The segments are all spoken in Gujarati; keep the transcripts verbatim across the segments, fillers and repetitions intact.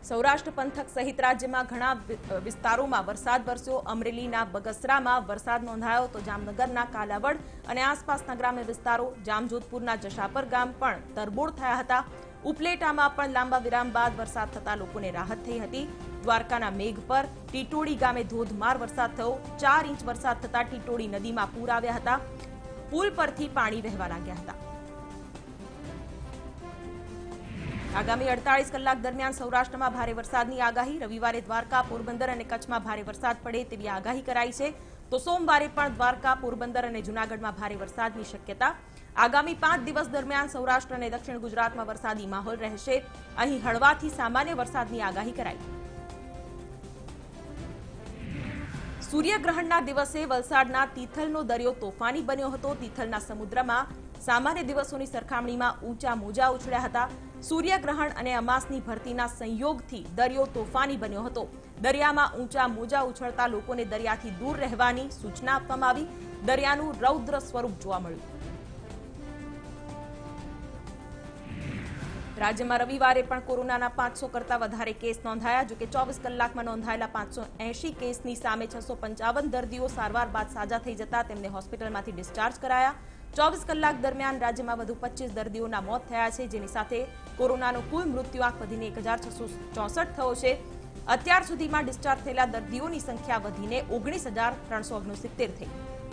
સૌરાષ્ટ્ર પંથક સહિત રાજ્યમાં ઘણા વિસ્તારોમાં વરસાદ વરસ્યો। અમરેલીના બગસરામાં વરસાદ નોંધાયો તો જામનગરના કાલાવડ અને આસપાસના ગ્રામ્ય વિસ્તારો, જામજોધપુરના જશાપર ગામ પણ તરબોળ થયા હતા। ઉપલેટામાં પણ લાંબા વિરામ બાદ વરસાદ થતા લોકોને રાહત થઈ હતી। દ્વારકાના મેઘપર ટીટોડી ગામે ધોધમાર વરસાદ થયો। ચાર ઇંચ વરસાદ થતા ટીટોડી નદીમાં પૂર આવ્યા હતા। પુલ પરથી પાણી વહેવા લાગ્યા હતા। આગામી અડતાલીસ કલાક દરમિયાન સૌરાષ્ટ્રમાં ભારે વરસાદની આગાહી। રવિવારે દ્વારકા, પોરબંદર અને કચ્છમાં ભારે વરસાદ પડે તેવી આગાહી કરાઈ છે। તો સોમવારે પણ દ્વારકા, પોરબંદર અને જૂનાગઢમાં ભારે વરસાદની શક્યતા। આગામી પાંચ દિવસ દરમિયાન સૌરાષ્ટ્ર અને દક્ષિણ ગુજરાતમાં વરસાદી માહોલ રહેશે। અહીં હળવાથી સામાન્ય વરસાદની આગાહી કરાઈ। સૂર્યગ્રહણના દિવસે વલસાડના તિથલનો દરિયો તોફાની બન્યો હતો। તિથલના સમુદ્રમાં સામાન્ય દિવસોની સરખામણીમાં ઊંચા મોજા ઉછળ્યા હતા। સૂર્યગ્રહણ અને અમાસની ભરતીના સંયોગથી દરિયો તોફાની બન્યો હતો। દરિયામાં ઊંચા મોજા ઉછળતા લોકોને દરિયાથી દૂર રહેવાની સૂચના આપવામાં આવી। દરિયાનું રૌદ્ર સ્વરૂપ જોવા મળ્યું। રાજ્યમાં રવિવારે પણ કોરોનાના પાંચસો કરતા વધારે કેસ નોંધાયા। જોકે ચોવીસ કલાકમાં નોંધાયેલા પાંચસો એંશી કેસની સામે છસો પંચાવન દર્દીઓ સારવાર બાદ સાજા થઈ જતા તેમને હોસ્પિટલમાંથી ડિસ્ચાર્જ કરાયા। ચોવીસ કલાક દરમિયાન રાજ્યમાં વધુ પચીસ દર્દીઓના મોત થયા છે, જેની સાથે કોરોનાનો કુલ મૃત્યુઆંક વધીને એક હજાર છસો ચોસઠ થયો છે। અત્યાર સુધીમાં ડિસ્ચાર્જ થયેલા દર્દીઓની સંખ્યા વધીને ઓગણીસ હજાર ત્રણસો ઓગણસિત્તેર થઈ।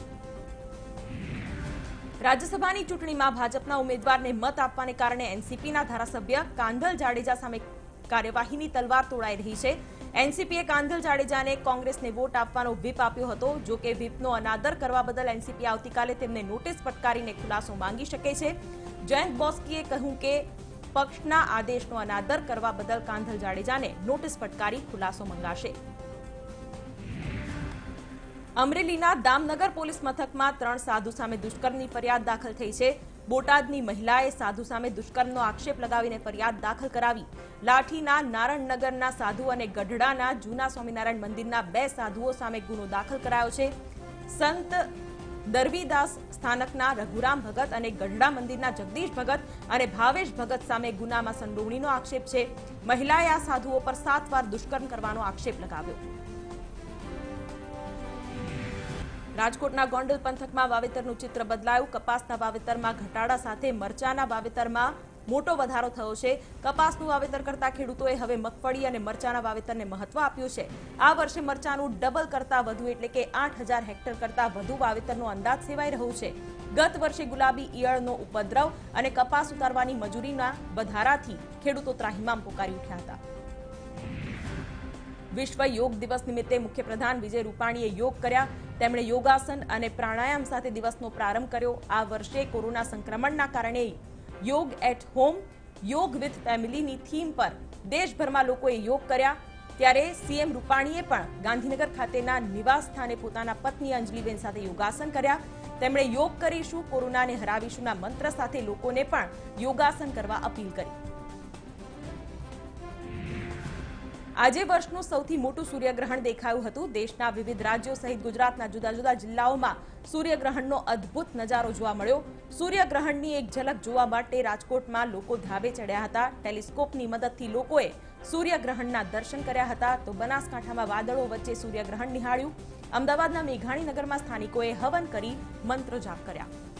રાજ્યસભાની ચૂંટણીમાં ભાજપના ઉમેદવારને મત આપવાને કારણે એનસીપીના ધારાસભ્ય કાંધલ જાડેજા સામે કાર્યવાહીની તલવાર તોડાઈ રહી છે। એનસીપીએ કાંધલ જાડેજાને કોંગ્રેસને વોટ આપવાનો વ્હીપ આપ્યો હતો। જો કે વ્હીપનો અનાદર કરવા બદલ એનસીપી આવતીકાલે તેમને નોટિસ ફટકારીને ખુલાસો માંગી શકે છે। જયંત બોસ્કીએ કહ્યું કે પક્ષના આદેશનો અનાદર કરવા બદલ કાંધલ જાડેજાને નોટિસ ફટકારી ખુલાસો મંગાશે। અમરેલીના દામનગર પોલીસ મથકમાં ત્રણ સાધુ સામે દુષ્કર્મની ફરિયાદ દાખલ થઈ છે। બોટાદની મહિલાએ સાધુ સામે દુષ્કર્મનો આક્ષેપ લગાવીને ફરિયાદ દાખલ કરાવી। લાઠીના નારણનગરના સાધુ અને ગઢડાના જૂના સ્વામિનારાયણ મંદિરના બે સાધુઓ સામે ગુનો દાખલ કરાયો છે। સંત દરવીદાસ સ્થાનકના રઘુરામ ભગત અને ગઢડા મંદિરના જગદીશ ભગત અને ભાવેશ ભગત સામે ગુનામાં સંડોવણીનો આક્ષેપ છે। મહિલાએ આ સાધુઓ પર સાત વાર દુષ્કર્મ કરવાનો આક્ષેપ લગાવ્યો। રાજકોટના ગોંડલ પંથકમાં વાવેતરનું ચિત્ર બદલાયું। કપાસના વાવેતરમાં ઘટાડા સાથે મરચાના વાવેતરમાં મોટો વધારો થયો છે। કપાસનું વાવેતર કરતા ખેડૂતોએ હવે મગફળી અને મરચાના વાવેતરને મહત્વ આપ્યું છે। આ વર્ષે મરચાનું ડબલ કરતા વધુ એટલે કે આઠ હજાર હેક્ટર કરતા વધુ વાવેતરનો અંદાજ સેવાઈ રહ્યો છે। ગત વર્ષે ગુલાબી ઈયળનો ઉપદ્રવ અને કપાસ ઉતારવાની મજૂરીના વધારાથી ખેડૂતો ત્રાહિમામ પોકારી ઉઠ્યા હતા। વિશ્વ યોગ દિવસ નિમિત્તે મુખ્યપ્રધાન વિજય રૂપાણીએ યોગ કર્યા। તેમણે યોગાસન અને પ્રાણાયામ સાથે દિવસનો પ્રારંભ કર્યો। આ વર્ષે કોરોના સંક્રમણના કારણે યોગ એટ હોમ, યોગ વિથ ફેમિલીની થીમ પર દેશભરમાં લોકોએ યોગ કર્યા। ત્યારે સીએમ રૂપાણીએ પણ ગાંધીનગર ખાતેના નિવાસ સ્થાને પોતાના પત્ની અંજલિબેન સાથે યોગાસન કર્યા। તેમણે યોગ કરીશું, કોરોનાને હરાવીશુંના મંત્ર સાથે લોકોને પણ યોગાસન કરવા અપીલ કરી। આજે વર્ષનું સૌથી મોટું સૂર્યગ્રહણ દેખાયું હતું। દેશના વિવિધ રાજ્યો સહિત ગુજરાતના જુદા જુદા જિલ્લાઓમાં સૂર્યગ્રહણનો અદ્ભુત નજારો જોવા મળ્યો। સૂર્યગ્રહણની એક ઝલક જોવા માટે રાજકોટમાં લોકો ધાબે ચડ્યા હતા। ટેલિસ્કોપની મદદથી લોકોએ સૂર્યગ્રહણના દર્શન કર્યા હતા। તો બનાસકાંઠામાં વાદળો વચ્ચે સૂર્યગ્રહણ નિહાળ્યું। અમદાવાદના મેઘાણીનગરમાં સ્થાનિકોએ હવન કરી મંત્ર જાપ કર્યા।